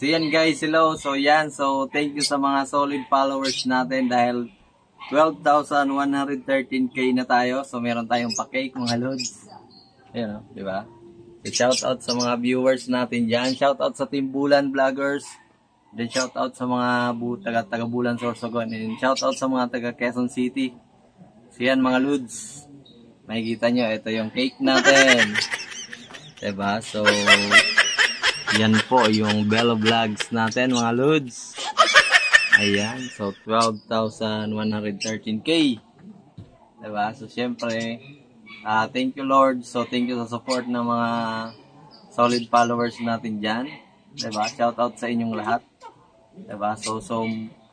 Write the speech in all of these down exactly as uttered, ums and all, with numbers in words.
So yan guys, hello. So yan, so thank you sa mga solid followers natin dahil twelve thousand one hundred thirteen K na tayo. So meron tayong pa-cake mga lods. Ayan o, di ba? So shout out sa mga viewers natin dyan. Shout out sa Team Bulan Vloggers. Then shout out sa mga taga, taga Bulan Sorsogon. And shout out sa mga taga Quezon City. So yan mga lods. Makikita nyo, ito yung cake natin. Diba? So yan po yung Bello Vlogs natin mga lods. Ayan. So twelve thousand one hundred thirteen K. Diba? So syempre, uh, thank you Lord. So thank you sa support ng mga solid followers natin dyan. Diba? Shout out sa inyong lahat. Diba? So, so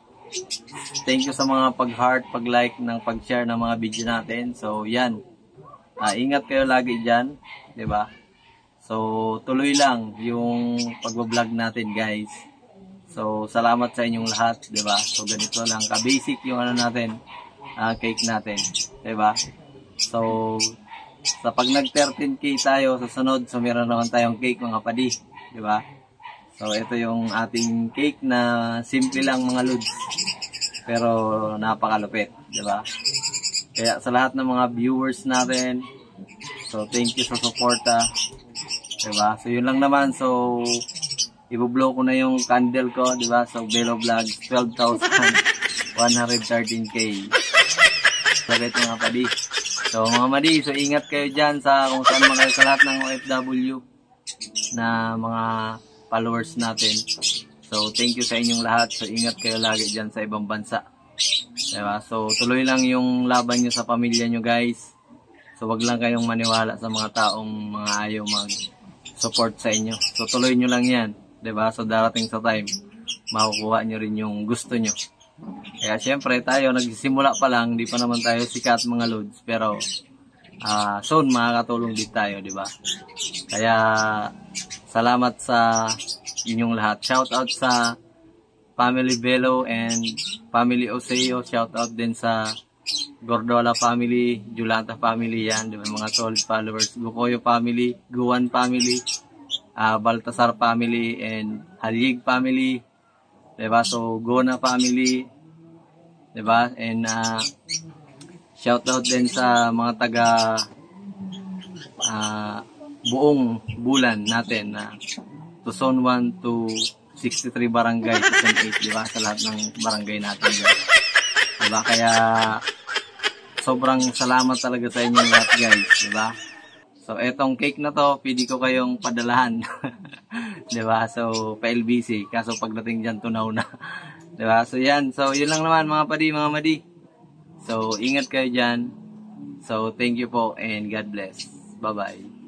thank you sa mga pag-heart, pag-like, ng pag-share ng mga video natin. So yan. Uh, ingat kayo lagi dyan. Diba? So, tuloy lang yung pag-vlog natin guys. So, salamat sa inyong lahat, 'di ba? So, ganito lang ka-basic yung ano natin, uh, cake natin, 'di ba? So, sa pag nag thirteen K tayo sa sunod, so meron naman tayong cake mga padi, 'di ba? So, ito yung ating cake na simple lang mga lods. Pero napakalupit, 'di ba? Kaya sa lahat ng mga viewers natin, so thank you sa suporta. Diba? So yun lang naman. So i-blow ko na yung candle ko, diba? So Bello Vlogs twelve thousand one hundred thirteen K. Sagot mga padi. So mga madi, so ingat kayo dyan sa kung saan mga kayo sa lahat ng O F W na mga followers natin. So thank you sa inyong lahat. So ingat kayo lagi dyan sa ibang bansa. Diba? So tuloy lang yung laban nyo sa pamilya nyo guys. So wag lang kayong maniwala sa mga taong mga ayaw mag support sa inyo. So tuloy nyo lang yan, 'di ba? So darating sa time makukuha nyo rin yung gusto nyo. Kaya syempre tayo nagsisimula pa lang, di pa naman tayo sikat mga lods, pero uh, soon makakatulong din tayo, 'di ba? Kaya salamat sa inyong lahat. Shout out sa Family Bello and Family Oseo. Shout out din sa Gordola family, Julanta family yan, diba, mga solid followers, Gukoyo family, Guwan family, uh, Baltasar family, and Halyig family, diba, so Gona family, diba, and uh, shout out din sa mga taga uh, buong bulan natin na uh, Tuson one to sixty-three barangay, Tuson eight, diba, sa lahat ng barangay natin, diba, diba? Kaya sobrang salamat talaga sa inyo lahat guys, diba? So etong cake na to, pwede ko kayong padalahan. Diba? So pa-L B C, kaso pagdating dyan tunaw na. Diba? So yan, so yun lang naman mga padi, mga madi. So ingat kayo dyan. So thank you po and God bless. Bye bye.